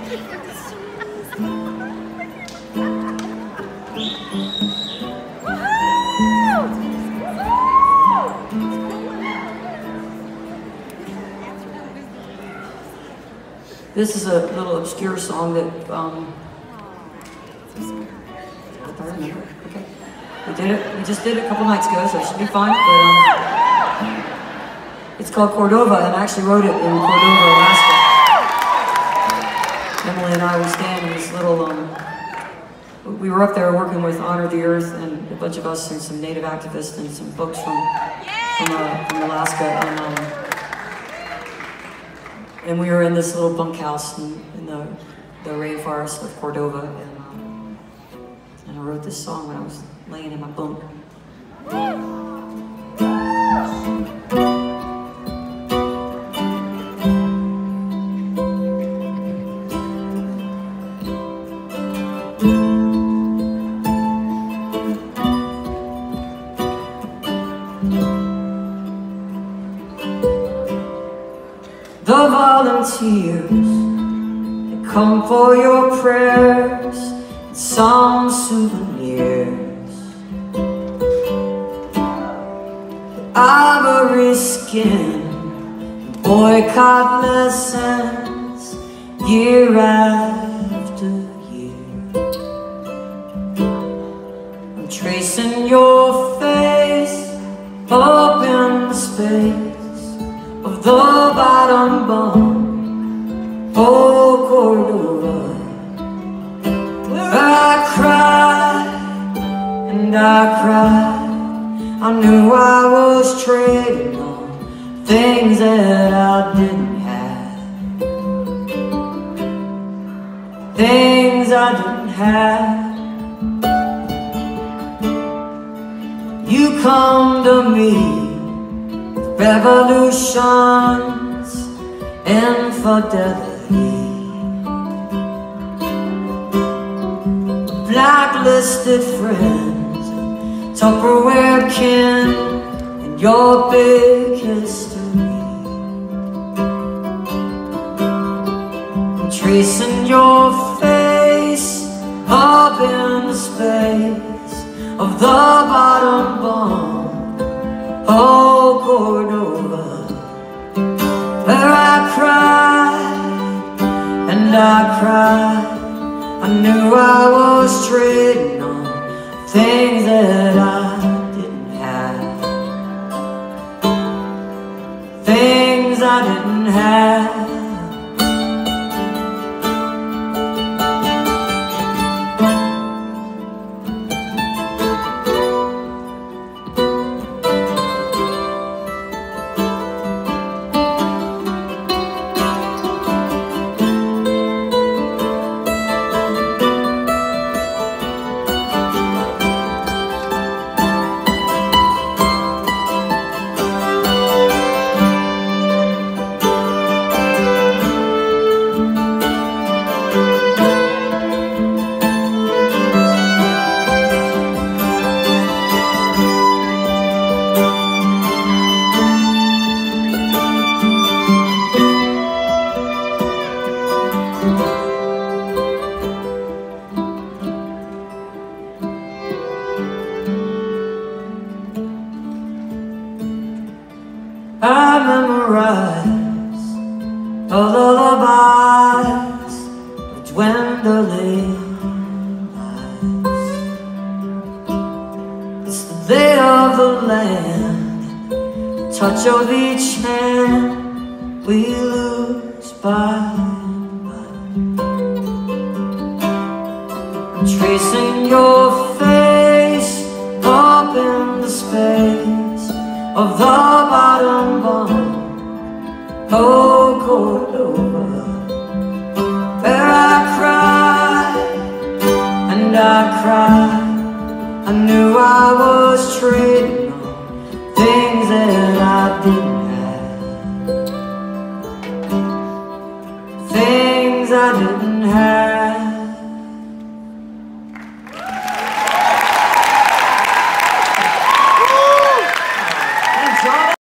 This is a little obscure song that, if I remember, okay. We just did it a couple nights ago, so it should be fine, but it's called Cordova, and I actually wrote it in Cordova, Alaska. Emily and I were staying in this little, we were up there working with Honor the Earth, and a bunch of us and some native activists and some folks from Alaska, and we were in this little bunkhouse in the rainforest of Cordova, and I wrote this song when I was laying in my bunk. The volunteers, they come for your prayers and some souvenirs. Ivory skin, boycott lessons, year after year. I'm tracing your face up in the space of the bottom bunk, oh Cordova, where I cried and I cried. I knew I was trading on things that I didn't have, things I didn't have. You come to me, revolutions, infidelity, blacklisted friends, Tupperware kin, and your big history. I'm tracing your face up in the space of the bottom bunk, oh Cordova, where I cried and I cried. I knew I was trading on things that I didn't have, things I didn't have. I memorize the lullabies of dwindling lives. It's the lay of the land, the touch of each hand we lose by and by. I'm tracing your face up in the space of the bottom bunk, oh Cordova, where I cried and I cried. I knew I was trading on things that I didn't have, things I didn't have.